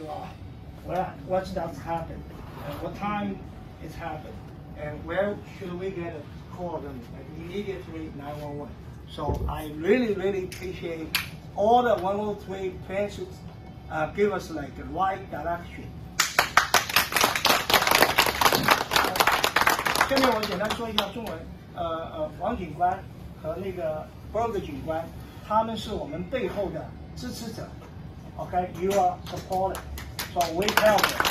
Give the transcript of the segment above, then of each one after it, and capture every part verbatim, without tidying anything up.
uh, well, what does happen, and what time it's happened, and where should we get a call them like immediately nine one one. So I really, really appreciate all the one oh three fans uh, give us like the right direction. 下面我简单说一下中文。呃呃，王警官和那个 Berger 警官，他们是我们背后的支持者。OK，you、okay? are supported, so we help them.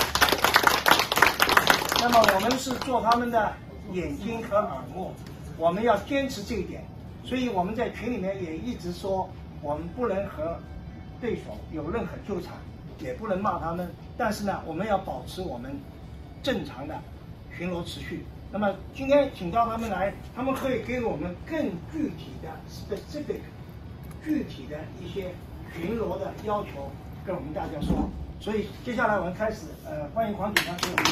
那么我们是做他们的眼睛和耳目，我们要坚持这一点。所以我们在群里面也一直说，我们不能和对手有任何纠缠，也不能骂他们。但是呢，我们要保持我们正常的巡逻持续。那么今天请到他们来，他们可以给我们更具体的 specific 具体的一些巡逻的要求跟我们大家说。所以接下来我们开始，呃，欢迎黄警官给我们。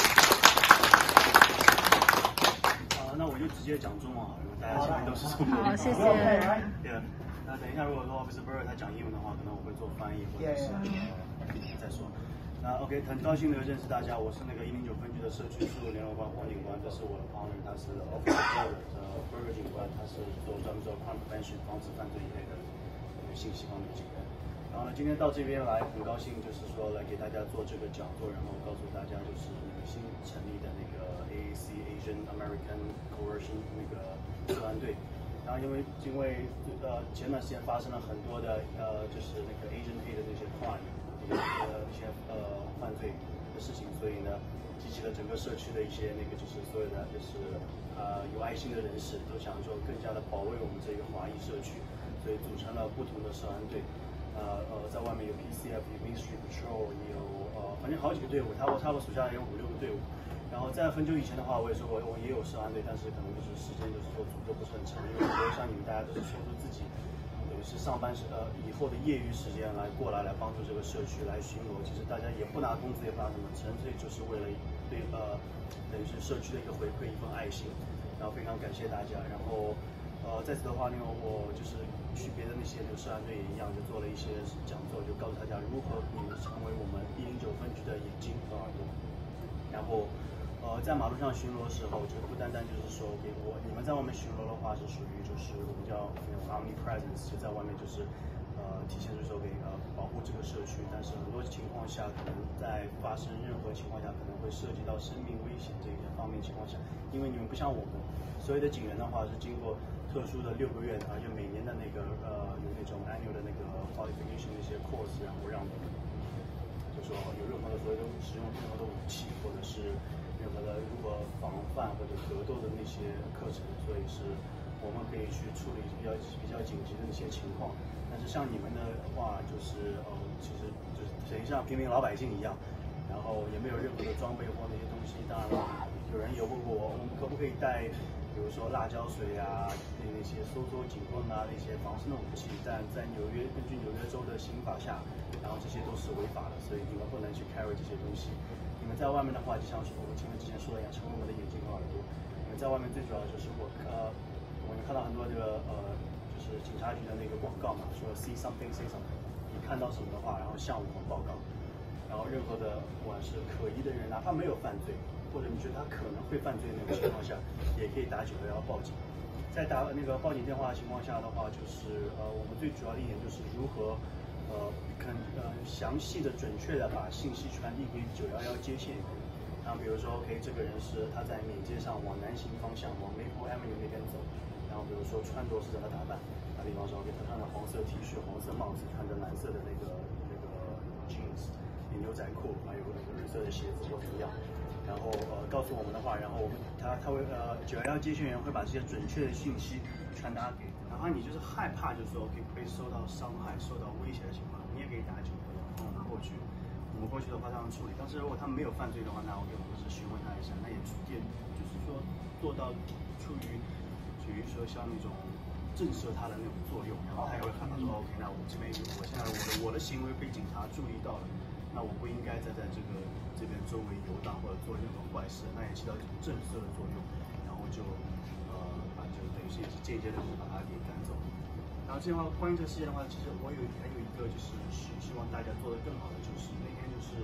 啊，那我就直接讲中文好了，因为大家前面都是中文。 好，谢谢。 对，那等一下如果说 Officer Berger 他讲英文的话，可能我会做翻译或者是呃再说。那 OK， 很高兴的认识大家，我是那个一零九分局的社区事务联络官黄警官，这是我的 partner， 他是 Officer Berger， 呃 Berger 警官，他是做专门做 crime prevention 防治犯罪一类的那个信息方面的警员。然后呢，今天到这边来，很高兴就是说来给大家做这个讲座，然后告诉大家就是那个新成立的那个 A A C Asian American Coercion 那个治安队。然后因为因为呃前段时间发生了很多的呃就是那个 Asian hate 的那些 crime。呃一些呃犯罪的事情，所以呢，激起了整个社区的一些那个就是所有的就是呃有爱心的人士都想说更加的保卫我们这个华裔社区，所以组成了不同的社安队，呃呃在外面有 P C F， 有 Main Street Patrol， 有呃反正好几个队伍，他我差不多属下有五六个队伍。然后在很久以前的话，我也说过我也有社安队，但是可能就是时间就是说组织不是很长，因为我像你们大家都是说出自己。是上班时呃以后的业余时间来过来来帮助这个社区来巡逻，其实大家也不拿工资也不拿什么，纯粹就是为了对呃等于是社区的一个回馈，一份爱心，然后非常感谢大家。然后呃在此的话呢，我就是去别的那些那个社安队也一样，就做了一些讲座，就告诉大家如何可以成为我们一零九分局的眼睛和耳朵。然后呃在马路上巡逻的时候，就不单单就是说给我你们在外面巡逻的话是属于就是我们叫 omnipresence， 就在外面就是呃体现出说给呃保护这个社区，但是很多情况下可能在发生任何情况下可能会涉及到生命危险这一方面情况下，因为你们不像我们所有的警员的话是经过特殊的六个月，而且每年的那个呃有那种 annual 的那个 qualification 的一些 course， 然后让你就说有任何的所有的使用任何的武器或者是任何的如何防范或者格斗的那些课程，所以是我们可以去处理比较比较紧急的一些情况。但是像你们的话，就是呃，其实就是等于像平民老百姓一样，然后也没有任何的装备或那些东西。当然了，有人有问过我，我们可不可以带，比如说辣椒水啊，那那些搜索警棍啊，那些防身的武器？但在纽约，根据纽约州的刑法下，然后这些都是违法的，所以你们不能去 carry 这些东西。你们在外面的话，就像我们前面之前说的一样，成为我们的眼睛和耳朵。你们在外面最主要就是我呃。我们看到很多这个呃，就是警察局的那个广告嘛，说 see something say something， 你看到什么的话，然后向我们报告。然后任何的不管是可疑的人，哪怕没有犯罪，或者你觉得他可能会犯罪的那种情况下，也可以打九幺幺报警。在打那个报警电话的情况下的话，就是呃，我们最主要的一点就是如何呃，肯呃详细的、准确的把信息传递给九幺幺接线员。然后比如说 ，OK， 这个人是他在缅街上往南行方向，往 Maple Avenue 那边走。然后比如说穿着是怎么打扮，打比方说给他穿着黄色 T 恤、黄色帽子，穿着蓝色的那个那个 jeans 牛仔裤，还有那个绿色的鞋子或怎么样。然后呃告诉我们的话，然后我们他他会呃九幺幺接线员会把这些准确的信息传达给，哪怕你就是害怕，就是说可以被受到伤害、受到威胁的情况，你也可以打九幺幺，然后我们过去。我们过去的话，这样处理。但是如果他没有犯罪的话，那 OK， 我们是询问他一下，那也也就是说做到出于。比如说像那种震慑他的那种作用，然后他也会害怕说 OK， 那我这边我现在我的我的行为被警察注意到了，那我不应该再在这个这边周围游荡或者做任何坏事，那也起到一种震慑的作用，然后就呃把就等于是也是间接的把他给赶走。然后这样的话，关于这个事件的话，其实我有还有一个就是希希望大家做得更好的，就是那天就是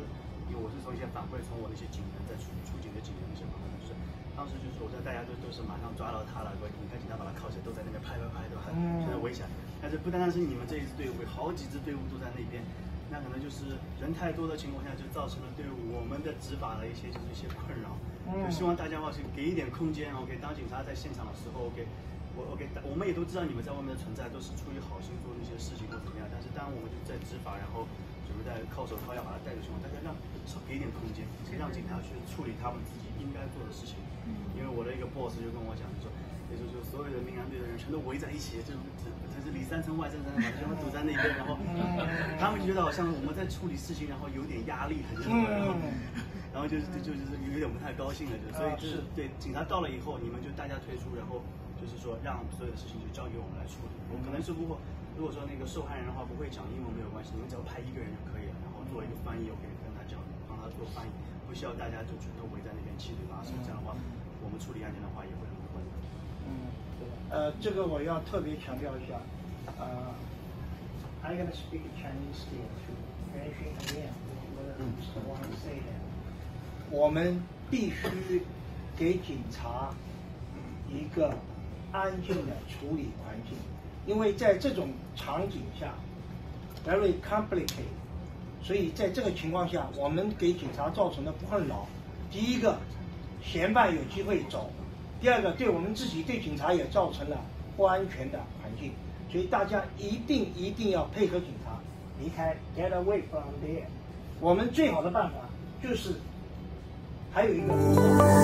些反馈，从我那些警员在出出警的警员那些反馈，就是当时就是我知道大家都都是马上抓到他了，说你看警察把他铐起来，都在那边拍拍拍，对吧？现在围起来。但是不单单是你们这一支队伍，好几支队伍都在那边。那可能就是人太多的情况下，就造成了对我们的执法的一些就是一些困扰。就希望大家的话是给一点空间 ，OK。当警察在现场的时候 ，OK， 我 OK， 我们也都知道你们在外面的存在都是出于好心做那些事情或怎么样。但是当我们就在执法，然后准备在铐手铐要把他带的情况，大家让少给一点空间，让警察去处理他们自己应该做的事情。因为我的一个 boss 就跟我讲，就说。也就是说，所有的民安队的人全都围在一起，就这是里三层外三层，把他们堵在那边，然后他们觉得好像我们在处理事情，然后有点压力，很什么，然后然后就是就就是有点不太高兴了，就所以就是对警察到了以后，你们就大家退出，然后就是说让所有的事情就交给我们来处理。我可能是如果如果说那个受害人的话不会讲英文没有关系，你们只要派一个人就可以了，然后做一个翻译，我可以跟他讲，帮他做翻译，不需要大家就全都围在那边七嘴八舌，这样的话我们处理案件的话也会很困难。 嗯，呃，这个我要特别强调一下，呃 ，I'm gonna speak Chinese here to mention again what Mister Wang said. 我们必须给警察一个安静的处理环境，因为在这种场景下 ，very complicated， 所以在这个情况下，我们给警察造成的困扰，第一个，嫌犯有机会走。第二个，对我们自己、对警察也造成了不安全的环境，所以大家一定一定要配合警察离开 ，get away from there。我们最好的办法就是还有一个。